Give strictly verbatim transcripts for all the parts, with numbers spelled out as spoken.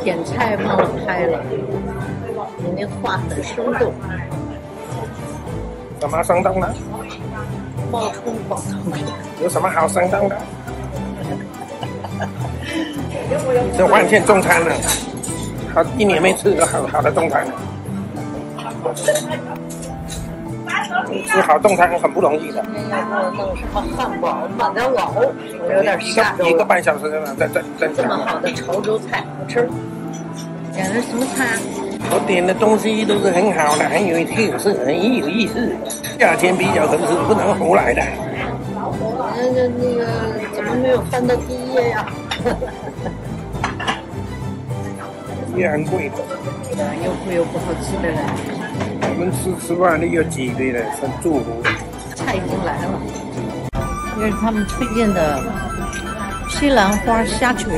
点菜忘了拍了，你那话很生动。 什么生动呢？ 冒充广东人。 有什么好生动的？这万县中餐了，好一年没吃个好好的中餐了。吃好中餐很不容易的。 要给我弄什么汉堡、马德堡，我有点吓着了。 一个半小时了，在在在。 这么好的潮州菜，我吃。点的什么菜？ 我点的东西都是很好的，很有特色，很有意思，价钱比较合适，不能胡来的。 那那那个怎么没有翻到第一页呀？ 也很贵的。 又贵又不好吃的嘞。 我们吃吃饭的有几个的，很祝福。 菜已经来了，这是他们推荐的西兰花虾球。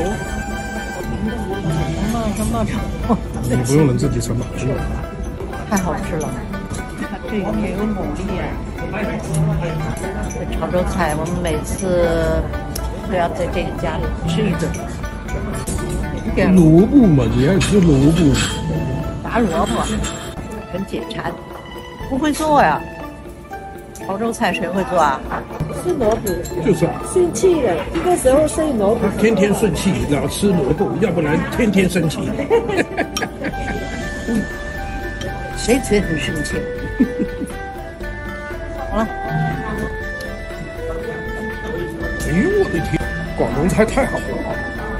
什么什么什么？ 你不用人自己盛吧，不用。 太好吃了，这里面有牡蛎啊。这潮州菜我们每次都要在这个家里吃一顿。 萝卜嘛，你爱吃萝卜。 炸萝卜很解馋，不会做呀。潮州菜谁会做啊？ 吃萝卜就是啊， 顺气的，这个时候吃萝卜。 他天天顺气，老吃萝卜，要不然天天生气。 谁嘴很生气？好了。 哎呦我的天，广东菜太好了。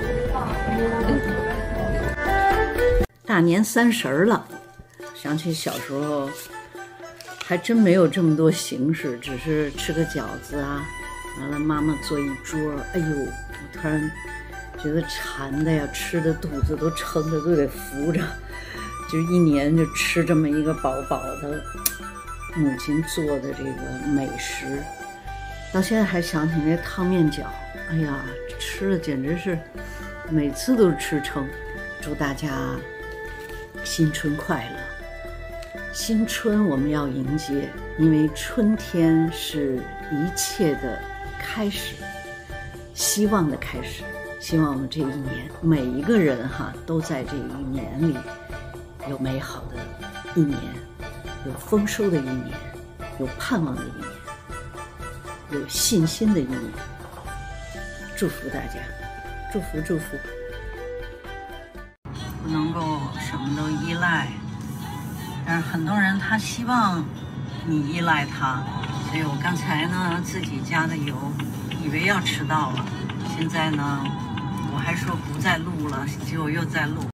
大年三十了，想起小时候还真没有这么多形式，只是吃个饺子啊，完了妈妈做一桌，哎呦，我突然觉得馋的呀，吃的肚子都撑的都得扶着，就一年就吃这么一个饱饱的母亲做的这个美食，到现在还想起那汤面饺，哎呀，吃的简直是每次都吃撑。祝大家新春快乐！新春我们要迎接，因为春天是一切的开始，希望的开始。希望我们这一年每一个人哈都在这一年里有美好的一年，有丰收的一年，有盼望的一年，有信心的一年。祝福大家，祝福祝福。不能够什么都依赖，但是很多人他希望你依赖他，所以我刚才呢自己加的油，以为要迟到了，现在呢我还说不再录了，结果又在录。